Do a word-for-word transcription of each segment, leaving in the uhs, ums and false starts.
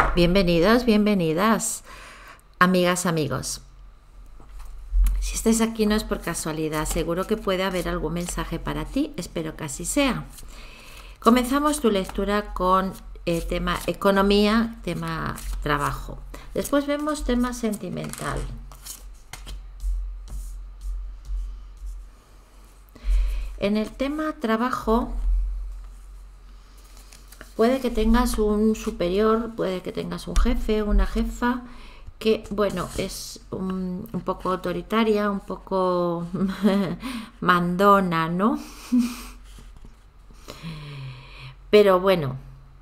Bienvenidos, bienvenidas, amigas, amigos. Si estáis aquí no es por casualidad, seguro que puede haber algún mensaje para ti, espero que así sea. Comenzamos tu lectura con eh, tema economía, tema trabajo. Después vemos tema sentimental. En el tema trabajo, puede que tengas un superior, puede que tengas un jefe, una jefa, que, bueno, es un, un poco autoritaria, un poco mandona, ¿no? Pero bueno,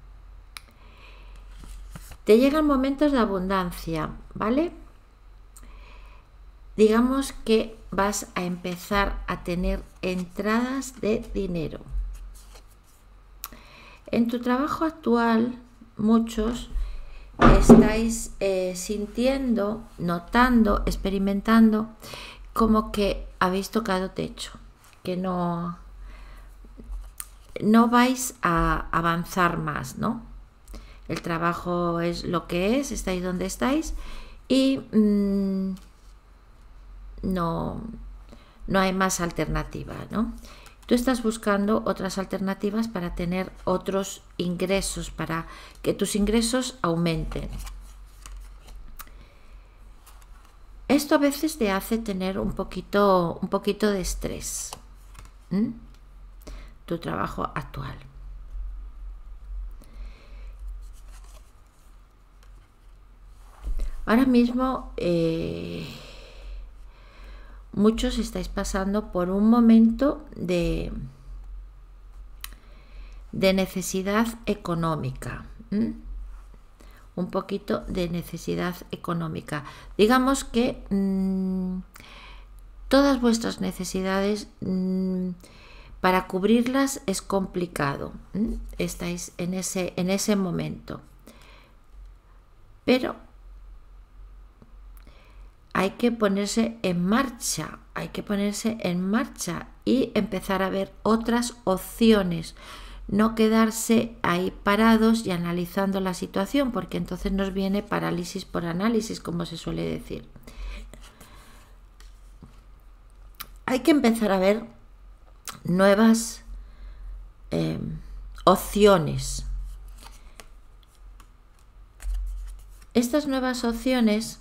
te llegan momentos de abundancia, ¿vale? Digamos que vas a empezar a tener entradas de dinero. En tu trabajo actual, muchos estáis eh, sintiendo, notando, experimentando como que habéis tocado techo, que no, no vais a avanzar más, ¿no? El trabajo es lo que es, estáis donde estáis y mmm, no, no hay más alternativa, ¿no? Tú estás buscando otras alternativas para tener otros ingresos, para que tus ingresos aumenten. Esto a veces te hace tener un poquito, un poquito de estrés. ¿Mm? Tu trabajo actual. Ahora mismo eh, muchos estáis pasando por un momento de, de necesidad económica, ¿m? un poquito de necesidad económica. Digamos que mmm, todas vuestras necesidades, mmm, para cubrirlas es complicado. ¿m? Estáis en ese, en ese momento. Pero hay que ponerse en marcha, hay que ponerse en marcha y empezar a ver otras opciones, no quedarse ahí parados y analizando la situación, porque entonces nos viene parálisis por análisis, como se suele decir. Hay que empezar a ver nuevas eh, opciones. Estas nuevas opciones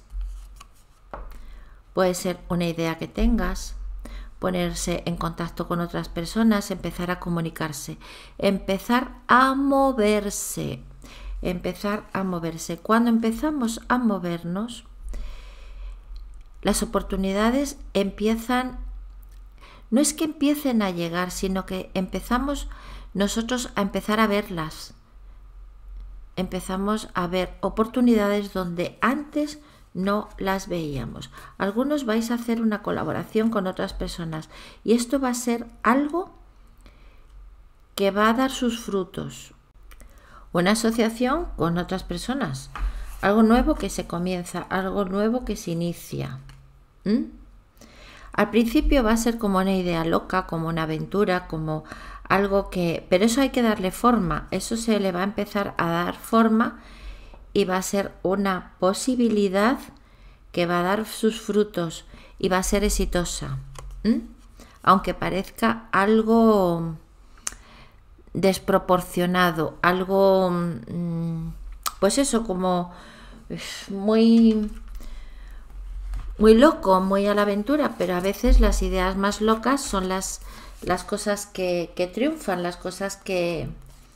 puede ser una idea que tengas, ponerse en contacto con otras personas, empezar a comunicarse, empezar a moverse, empezar a moverse. Cuando empezamos a movernos, las oportunidades empiezan, no es que empiecen a llegar, sino que empezamos nosotros a empezar a verlas. Empezamos a ver oportunidades donde antes no las veíamos. Algunos vais a hacer una colaboración con otras personas y esto va a ser algo que va a dar sus frutos. Una asociación con otras personas, algo nuevo que se comienza, algo nuevo que se inicia. ¿Mm? Al principio va a ser como una idea loca, como una aventura, como algo que... Pero eso hay que darle forma, eso se le va a empezar a dar forma y va a ser una posibilidad que va a dar sus frutos y va a ser exitosa. ¿Mm? Aunque parezca algo desproporcionado, algo, pues eso, como muy, muy loco, muy a la aventura, pero a veces las ideas más locas son las, las cosas que, que triunfan, las cosas que,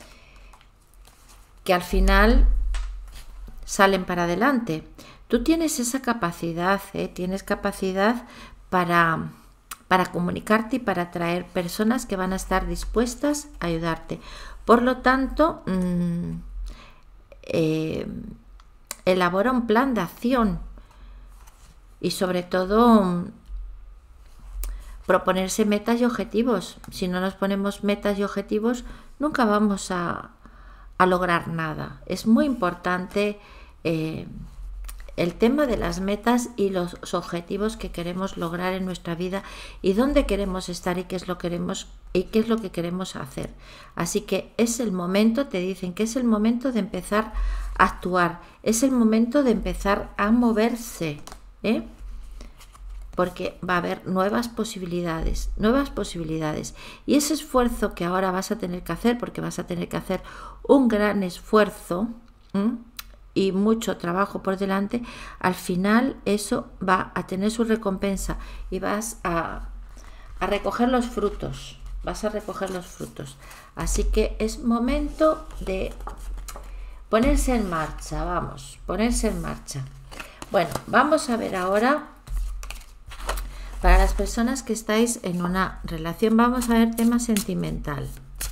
que al final salen para adelante. Tú tienes esa capacidad, ¿eh? Tienes capacidad para, para comunicarte y para atraer personas que van a estar dispuestas a ayudarte. Por lo tanto, mmm, eh, elabora un plan de acción y sobre todo mmm, proponerse metas y objetivos. Si no nos ponemos metas y objetivos, nunca vamos a, a lograr nada. Es muy importante Eh, el tema de las metas y los objetivos que queremos lograr en nuestra vida y dónde queremos estar y qué es lo que queremos y qué es lo que queremos hacer. Así que es el momento, te dicen que es el momento de empezar a actuar, es el momento de empezar a moverse, ¿eh? Porque va a haber nuevas posibilidades, nuevas posibilidades. Y ese esfuerzo que ahora vas a tener que hacer, porque vas a tener que hacer un gran esfuerzo, ¿m? y mucho trabajo por delante, al final eso va a tener su recompensa y vas a, a recoger los frutos, vas a recoger los frutos. Así que es momento de ponerse en marcha, vamos, ponerse en marcha. Bueno, vamos a ver ahora, para las personas que estáis en una relación, vamos a ver tema sentimental.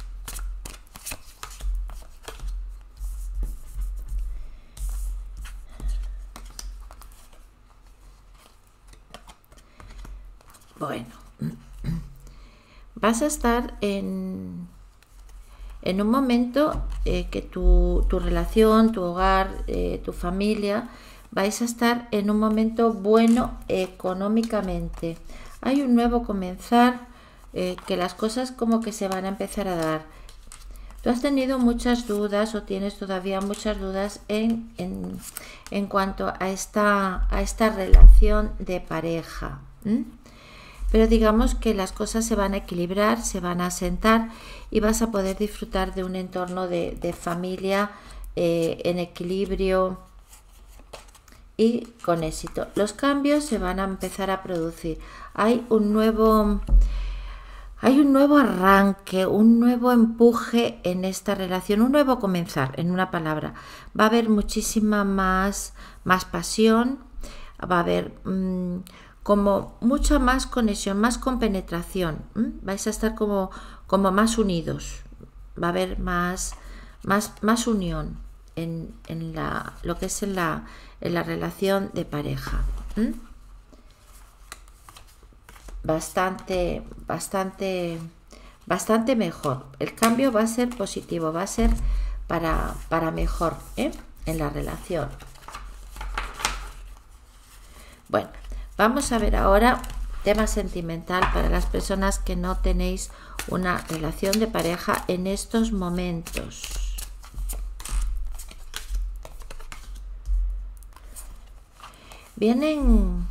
Bueno, vas a estar en, en un momento eh, que tu, tu relación, tu hogar, eh, tu familia, vais a estar en un momento bueno económicamente. Hay un nuevo comenzar, eh, que las cosas como que se van a empezar a dar. Tú has tenido muchas dudas o tienes todavía muchas dudas en, en, en cuanto a esta, a esta relación de pareja. ¿Mm? Pero digamos que las cosas se van a equilibrar, se van a asentar y vas a poder disfrutar de un entorno de, de familia eh, en equilibrio y con éxito. Los cambios se van a empezar a producir. Hay un nuevo, hay un nuevo arranque, un nuevo empuje en esta relación, un nuevo comenzar, en una palabra. Va a haber muchísima más, más pasión, va a haber mmm, como mucha más conexión, más compenetración. ¿m? Vais a estar como, como más unidos. Va a haber más, más, más unión en, en la, lo que es en la, en la relación de pareja. ¿m? Bastante, bastante, bastante mejor. El cambio va a ser positivo, va a ser para, para mejor, ¿eh? en la relación. Bueno. Vamos a ver ahora tema sentimental para las personas que no tenéis una relación de pareja en estos momentos. Vienen,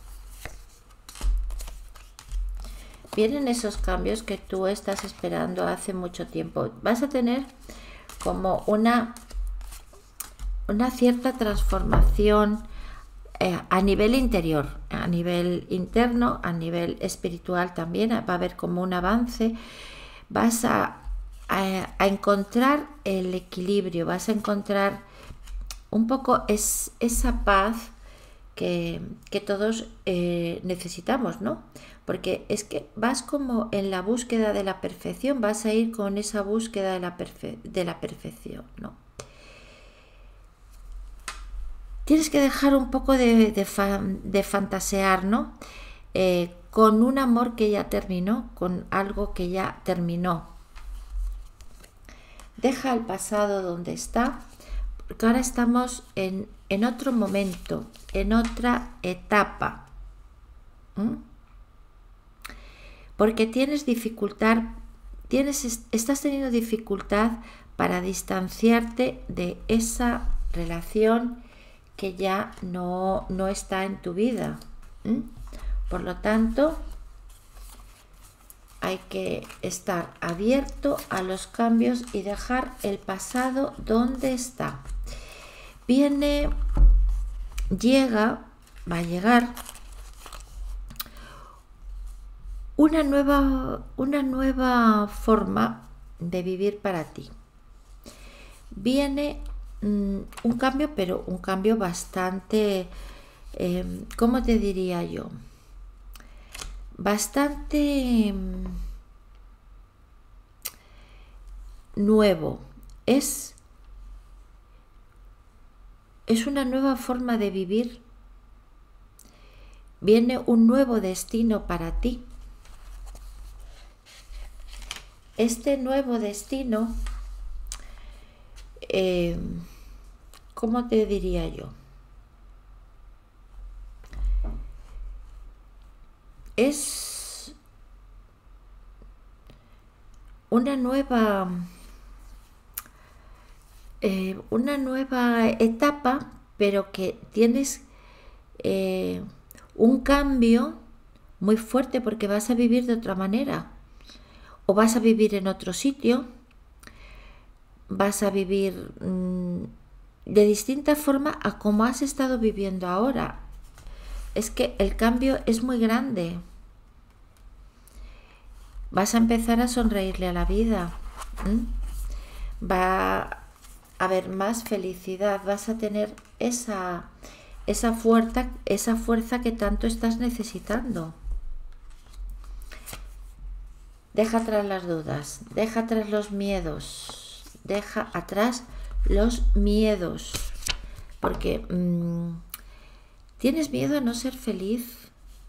vienen esos cambios que tú estás esperando hace mucho tiempo. Vas a tener como una, una cierta transformación Eh, a nivel interior, a nivel interno, a nivel espiritual también va a haber como un avance. Vas a, a, a encontrar el equilibrio, vas a encontrar un poco es, esa paz que, que todos eh, necesitamos, ¿no? Porque es que vas como en la búsqueda de la perfección, vas a ir con esa búsqueda de la, perfe de la perfección, ¿no? Tienes que dejar un poco de, de, fan, de fantasear, ¿no? Eh, con un amor que ya terminó, con algo que ya terminó. Deja el pasado donde está, porque ahora estamos en, en otro momento, en otra etapa. ¿Mm? Porque tienes dificultad, tienes, estás teniendo dificultad para distanciarte de esa relación que ya no, no está en tu vida. ¿Mm? Por lo tanto, hay que estar abierto a los cambios y dejar el pasado donde está. Viene, llega, va a llegar una nueva, una nueva forma de vivir para ti. Viene un cambio, pero un cambio bastante, eh, ¿cómo te diría yo? Bastante nuevo. Es, es una nueva forma de vivir. Viene un nuevo destino para ti. Este nuevo destino, eh, ¿cómo te diría yo? Es, una nueva, eh, una nueva etapa, pero que tienes eh, un cambio muy fuerte porque vas a vivir de otra manera, o vas a vivir en otro sitio, vas a vivir mmm, de distinta forma a como has estado viviendo ahora. Es que el cambio es muy grande. Vas a empezar a sonreírle a la vida. ¿Mm? Va a haber más felicidad, vas a tener esa, esa fuerza, esa fuerza que tanto estás necesitando. Deja atrás las dudas, deja atrás los miedos, deja atrás los miedos, porque mmm, tienes miedo a no ser feliz,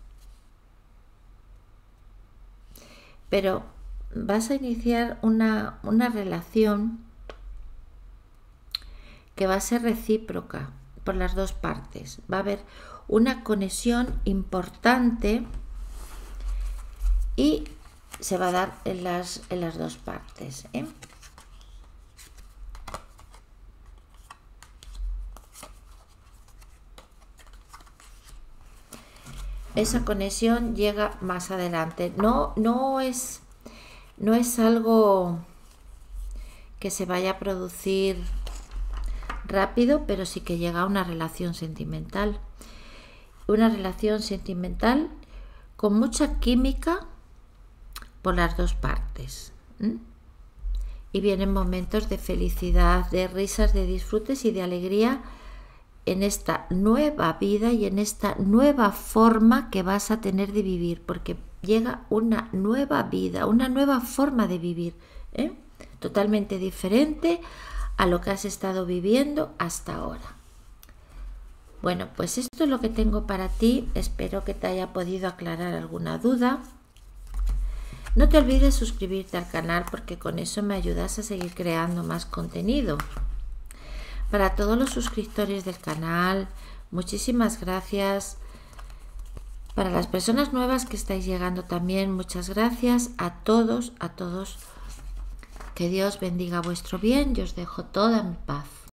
pero vas a iniciar una, una relación que va a ser recíproca por las dos partes. Va a haber una conexión importante y se va a dar en las, en las dos partes, ¿eh? Esa conexión llega más adelante. No, no es, no es algo que se vaya a producir rápido, pero sí que llega a una relación sentimental. Una relación sentimental con mucha química por las dos partes. ¿Mm? Y vienen momentos de felicidad, de risas, de disfrutes y de alegría en esta nueva vida y en esta nueva forma que vas a tener de vivir, porque llega una nueva vida, una nueva forma de vivir, ¿eh? Totalmente diferente a lo que has estado viviendo hasta ahora. Bueno, pues esto es lo que tengo para ti. Espero que te haya podido aclarar alguna duda. No te olvides suscribirte al canal porque con eso me ayudas a seguir creando más contenido. Para todos los suscriptores del canal, muchísimas gracias. Para las personas nuevas que estáis llegando también, muchas gracias a todos, a todos. Que Dios bendiga vuestro bien y os dejo toda mi paz.